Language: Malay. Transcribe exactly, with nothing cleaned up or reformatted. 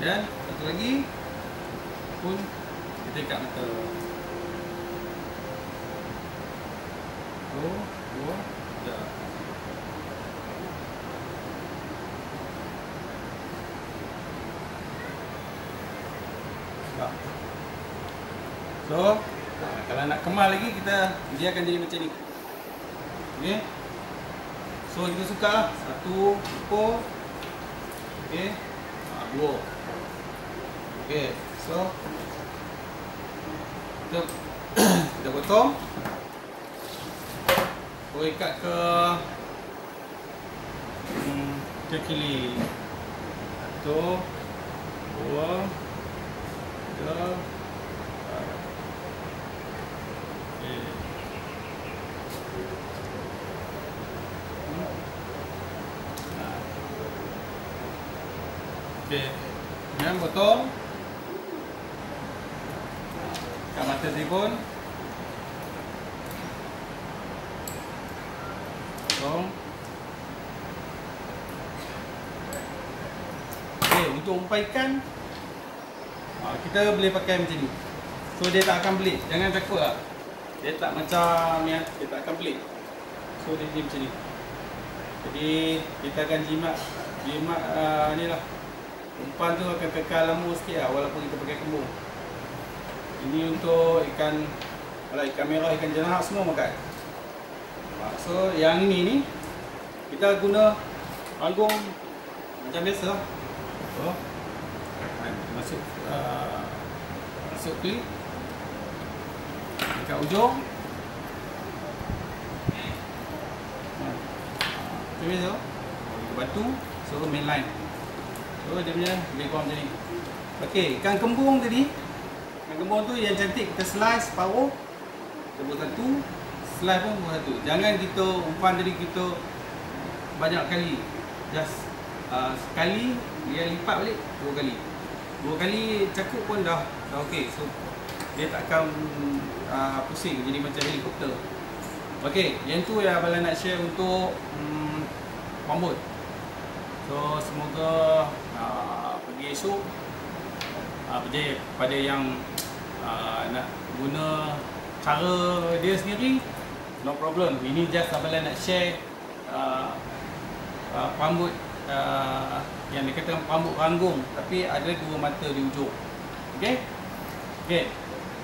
Dan satu lagi pun kita ikat mata. Oh, dua, tiga. So, kalau nak kemal lagi kita dia akan jadi macam ni. Okey. So kita suka lah. Satu ukur. Okey. Ha, dua. Okey. So kita kita potong. Kita ikat ke hmm, ke kiri. Satu, dua, tiga. Okey, kemudian potong. Kat mata telefon. Potong. Okey, untuk umpaikan kita boleh pakai macam ni. So dia tak akan belit. Jangan takut lah. Dia tak macam ni, dia tak akan belit. So dia jadi macam ni. Jadi kita akan jimat jimat uh, ni lah. Umpan tu akan kekal lama sikit lah, walaupun kita pakai kembung. Ini untuk ikan, kalau ikan merah, ikan jenahak semua makan. So yang ini ni kita guna panggung macam biasa lah. So, masuk uh, masuk klip dekat ujung. Macam biasa batu. So main line. So dia punya lebih kurang macam ni. Okey, ikan kembung tadi. Ikan kembung tu yang cantik kita slice separuh. Kita buat satu, slice pun buat satu. Jangan kita umpan tadi kita banyak kali. Just uh, sekali dia lipat balik dua kali. Dua kali cakup pun dah dah okey. So dia takkan uh, pusing jadi macam helikopter. Okey, yang tu yang Abang nak share untuk um, rambut. So semoga uh, pergi esok uh, berjaya pada yang uh, nak guna cara dia sendiri, no problem. Ini just Abang nak share uh, uh, rambut uh, yang dia kata rambut ranggung tapi ada dua mata di ujung. Okey. Okey.